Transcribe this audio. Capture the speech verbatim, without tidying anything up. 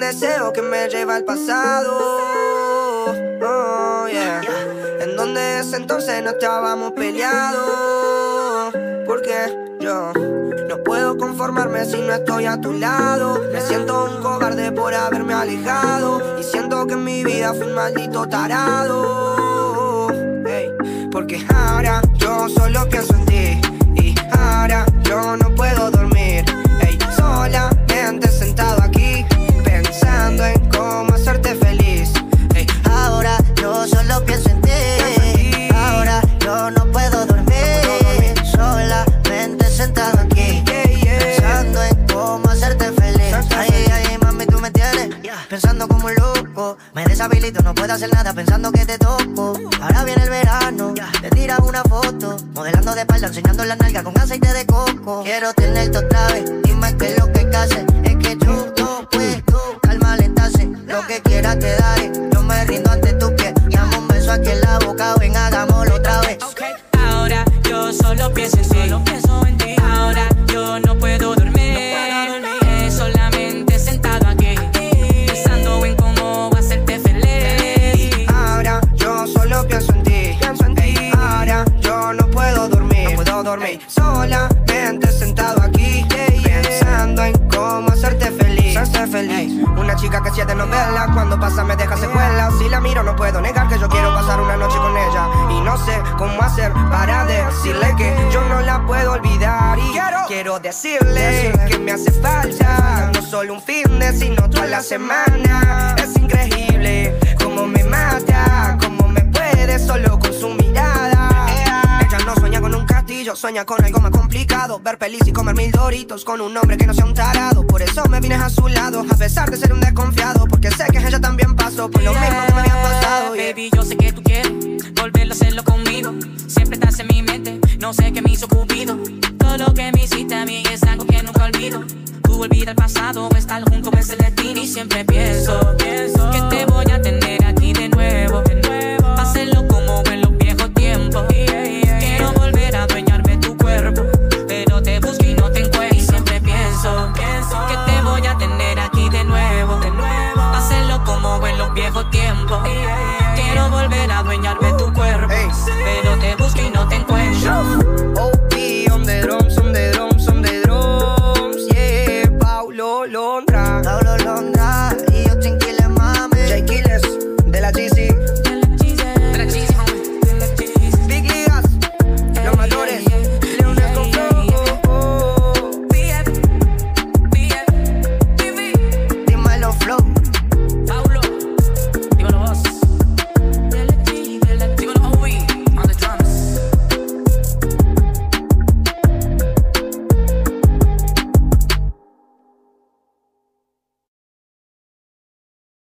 deseo que me lleva al pasado. Oh, yeah. En donde desde entonces no estábamos peleados. Porque yo no puedo conformarme si no estoy a tu lado. Me siento un cobarde por haberme alejado. Y siento que en mi vida fui un maldito tarado. Hey, porque ahora yo solo pienso en ti. Y ahora yo no puedo dormir. Hey, solamente sentado aquí pensando en cómo hacerte feliz. Hey, ahora yo solo pienso en ti. Ahora yo no puedo dormir. Solamente sentado aquí pensando en cómo hacerte feliz. Ay, ay, mami, tú me tienes pensando como un loco. Me deshabilito, no puedo hacer nada pensando que te toco. Ahora viene el verano, te tiras una foto modelando de espalda, enseñando la nalga con aceite de coco. Quiero tenerte otra vez, dime qué es lo que haces. Es que yo no puedo, calma lentase. Lo que quieras te daré, yo me rindo ante tus pies. Dame un beso aquí en la boca, ven, hagámoslo otra vez. Okay. Ahora yo solo pienso en ti, solo pienso en ti. Ahora yo no puedo dormir, no puedo dormir. Solamente sentado aquí pensando en cómo hacerte feliz. Ahora yo solo pienso en ti, pienso en ti. Ahora yo no puedo dormir, no puedo dormir. Solamente sentado aquí pensando en cómo hacerte feliz, hacerte feliz. Una chica que siete novelas, cuando pasa me deja secuelas. Si la miro no puedo negar que yo quiero pasar una noche con ella. Y no sé cómo hacer para decirle que yo no la puedo olvidar. Y quiero, quiero decirle que me hace falta no solo un fin de, sino toda la semana. Es increíble cómo me mata, cómo me puede solo con su mirada. Ella no sueña con un castillo, sueña con algo más complicado. Ver pelis y comer mil doritos con un hombre que no sea un tarado. Por eso me vine a su lado, a pesar de ser un desconfiado. Porque sé que ella también pasó por lo mismo que me había pasado. Yeah, baby, yo sé que tú quieres volverlo a hacerlo conmigo. Siempre estás en mi mente, no sé qué me hizo Cupido. Todo lo que me hiciste a mí es algo que nunca olvido. Tú olvida el pasado, estar juntos es el destino. Y siempre pienso